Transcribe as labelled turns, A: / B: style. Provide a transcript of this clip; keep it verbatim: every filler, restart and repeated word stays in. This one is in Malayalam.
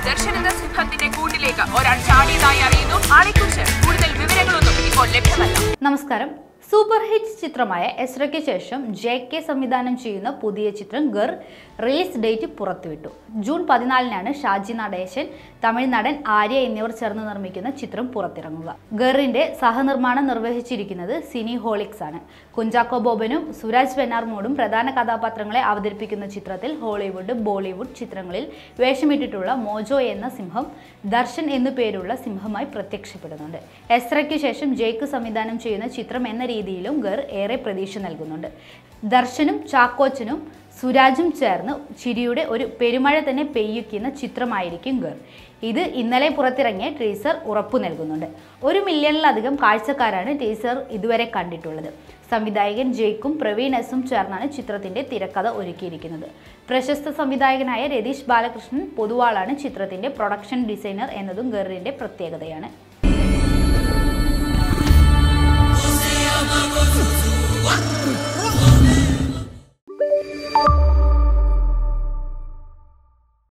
A: ദർശൻ എന്ന സിംഹത്തിന്റെ കൂട്ടിലേക്ക് ഒരാൾ ചാടിയതായി അറിയുന്നു. ആളെക്കുറിച്ച് കൂടുതൽ വിവരങ്ങളൊന്നും ഇപ്പോൾ ലഭ്യമല്ല.
B: നമസ്കാരം. സൂപ്പർ ഹിറ്റ് ചിത്രമായ എസ്രയ്ക്ക് ശേഷം ജെ കെ സംവിധാനം ചെയ്യുന്ന പുതിയ ചിത്രം ഗർ റിലീസ് ഡേറ്റ് പുറത്തുവിട്ടു. ജൂൺ പതിനാലിനാണ് ഷാജി നടേശൻ, തമിഴ് നടൻ ആര്യ എന്നിവർ ചേർന്ന് നിർമ്മിക്കുന്ന ചിത്രം പുറത്തിറങ്ങുക. ഗറിന്റെ സഹനിർമ്മാണം നിർവഹിച്ചിരിക്കുന്നത് സിനി ഹോളിക്സ് ആണ്. കുഞ്ചാക്കോ ബോബനും സുരാജ് വെന്നാർമൂടും പ്രധാന കഥാപാത്രങ്ങളെ അവതരിപ്പിക്കുന്ന ചിത്രത്തിൽ ഹോളിവുഡ്, ബോളിവുഡ് ചിത്രങ്ങളിൽ വേഷമിട്ടിട്ടുള്ള മോജോ എന്ന സിംഹം ദർശൻ എന്നു പേരുള്ള സിംഹമായി പ്രത്യക്ഷപ്പെടുന്നുണ്ട്. എസ്രയ്ക്ക് ശേഷം ജയ്ക്ക് സംവിധാനം ചെയ്യുന്ന ചിത്രം എന്ന രീതിയിലും ഗർ ഏറെ പ്രതീക്ഷ നൽകുന്നുണ്ട്. ദർശനും ചാക്കോച്ചനും സുരാജും ചേർന്ന് ചിരിയുടെ ഒരു പെരുമഴ തന്നെ പെയ്യിക്കുന്ന ചിത്രമായിരിക്കും ഗർ. ഇത് ഇന്നലെ പുറത്തിറങ്ങിയ ടീസർ ഉറപ്പു നൽകുന്നുണ്ട്. ഒരു മില്യണിലധികം കാഴ്ചക്കാരാണ് ടീസർ ഇതുവരെ കണ്ടിട്ടുള്ളത്. സംവിധായകൻ ജയ്ക്കും പ്രവീൺ എസും ചേർന്നാണ് ചിത്രത്തിന്റെ തിരക്കഥ ഒരുക്കിയിരിക്കുന്നത്. പ്രശസ്ത സംവിധായകനായ രതീഷ് ബാലകൃഷ്ണൻ പൊതുവാളാണ് ചിത്രത്തിന്റെ പ്രൊഡക്ഷൻ ഡിസൈനർ എന്നതും ഗറിന്റെ പ്രത്യേകതയാണ്.